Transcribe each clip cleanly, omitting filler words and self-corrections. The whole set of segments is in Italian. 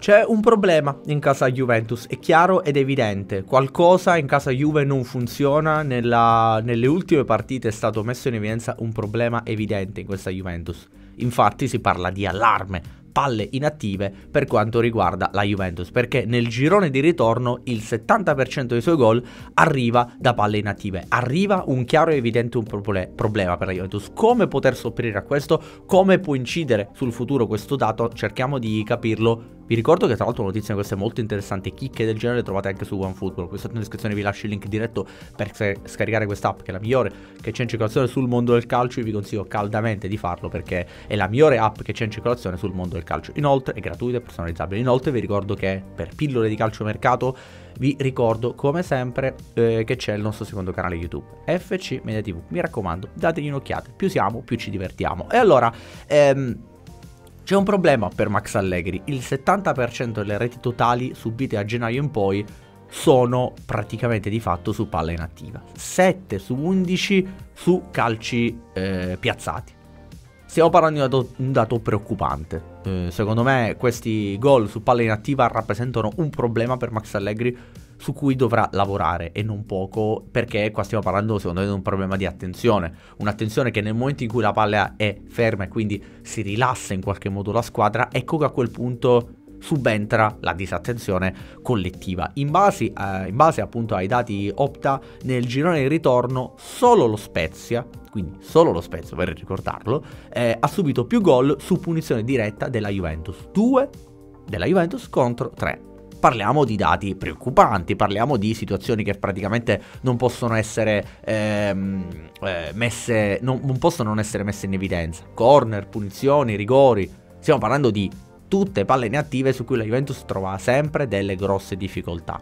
C'è un problema in casa Juventus, è chiaro ed evidente, qualcosa in casa Juve non funziona, nelle ultime partite è stato messo in evidenza un problema evidente in questa Juventus, infatti si parla di allarme, palle inattive per quanto riguarda la Juventus, perché nel girone di ritorno il 70% dei suoi gol arriva da palle inattive, arriva un chiaro e evidente problema per la Juventus. Come poter sopperire a questo, come può incidere sul futuro questo dato, cerchiamo di capirlo. Vi ricordo che tra l'altro notizia queste molto interessanti, chicche del genere le trovate anche su OneFootball. Qui sotto in descrizione vi lascio il link diretto per scaricare quest'app, che è la migliore che c'è in circolazione sul mondo del calcio, e vi consiglio caldamente di farlo perché è la migliore app che c'è in circolazione sul mondo del calcio. Inoltre è gratuita e personalizzabile. Inoltre vi ricordo che per pillole di calciomercato vi ricordo come sempre che c'è il nostro secondo canale YouTube, FC Media TV. Mi raccomando, dategli un'occhiata, più siamo più ci divertiamo. E allora c'è un problema per Max Allegri, il 70% delle reti totali subite a gennaio in poi sono praticamente di fatto su palla inattiva, 7 su 11 su calci piazzati. Stiamo parlando di un dato preoccupante. Secondo me questi gol su palla inattiva rappresentano un problema per Max Allegri su cui dovrà lavorare, e non poco, perché qua stiamo parlando secondo me di un problema di attenzione, un'attenzione che nel momento in cui la palla è ferma e quindi si rilassa in qualche modo la squadra, ecco che a quel punto subentra la disattenzione collettiva. In base appunto ai dati Opta, nel girone di ritorno solo lo Spezia, quindi solo lo Spezia, vorrei ricordarlo, ha subito più gol su punizione diretta della Juventus, 2 della Juventus contro 3. Parliamo di dati preoccupanti, parliamo di situazioni che praticamente non possono essere non possono non essere messe in evidenza. Corner, punizioni, rigori, stiamo parlando di tutte palle inattive su cui la Juventus trova sempre delle grosse difficoltà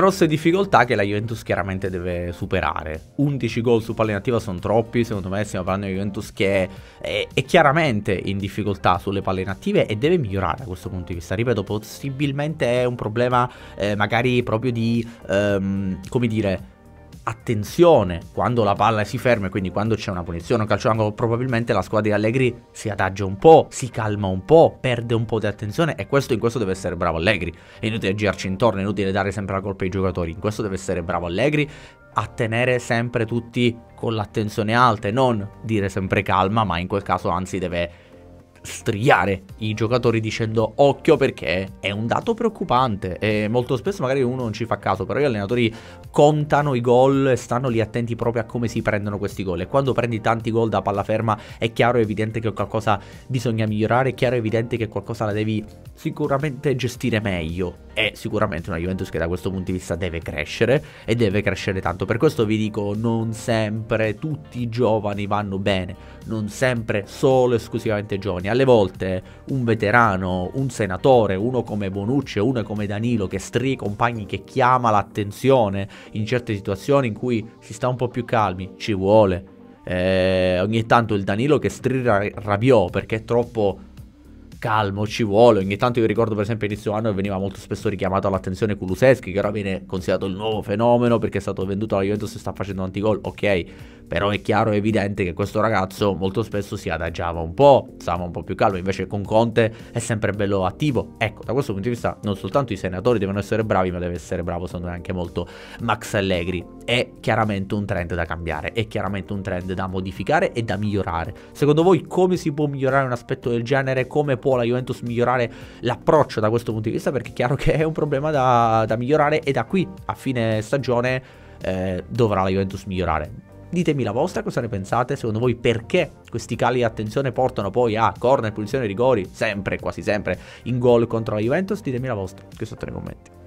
che la Juventus chiaramente deve superare. 11 gol su palle inattiva sono troppi, secondo me stiamo parlando di Juventus che è chiaramente in difficoltà sulle palle inattive e deve migliorare da questo punto di vista. Ripeto, possibilmente è un problema magari proprio di come dire, attenzione quando la palla si ferma, e quindi quando c'è una punizione o calcio d'angolo probabilmente la squadra di Allegri si adagia un po', si calma un po', perde un po' di attenzione, e in questo deve essere bravo Allegri. È inutile girarci intorno, è inutile dare sempre la colpa ai giocatori, in questo deve essere bravo Allegri a tenere sempre tutti con l'attenzione alta e non dire sempre calma, ma in quel caso anzi deve strigliare i giocatori dicendo occhio, perché è un dato preoccupante e molto spesso magari uno non ci fa caso, però gli allenatori contano i gol e stanno lì attenti proprio a come si prendono questi gol, e quando prendi tanti gol da palla ferma è chiaro e evidente che qualcosa bisogna migliorare, è chiaro e evidente che qualcosa la devi sicuramente gestire meglio. È sicuramente una Juventus che da questo punto di vista deve crescere, e deve crescere tanto. Per questo vi dico, non sempre tutti i giovani vanno bene, non sempre solo esclusivamente giovani. Alle volte un veterano, un senatore, uno come Bonucci, uno come Danilo che stringe i compagni, che chiama l'attenzione in certe situazioni in cui si sta un po' più calmi, ci vuole. Ogni tanto il Danilo che strilla Rabiot perché è troppo calmo, ci vuole. Ogni tanto io ricordo per esempio inizio anno veniva molto spesso richiamato all'attenzione Kulusevski, che ora viene considerato il nuovo fenomeno perché è stato venduto alla Juventus e sta facendo tanti gol, ok, però è chiaro e evidente che questo ragazzo molto spesso si adagiava un po', stava un po' più calmo, invece con Conte è sempre bello attivo. Ecco, da questo punto di vista non soltanto i senatori devono essere bravi, ma deve essere bravo secondo me anche molto Max Allegri. È chiaramente un trend da cambiare, è chiaramente un trend da modificare e da migliorare. Secondo voi come si può migliorare un aspetto del genere? Come può la Juventus migliorare l'approccio da questo punto di vista? Perché è chiaro che è un problema da migliorare, e da qui a fine stagione dovrà la Juventus migliorare. Ditemi la vostra, cosa ne pensate? Secondo voi perché questi cali di attenzione portano poi a corner, punizioni, rigori, sempre, quasi sempre, in gol contro la Juventus? Ditemi la vostra qui sotto nei commenti.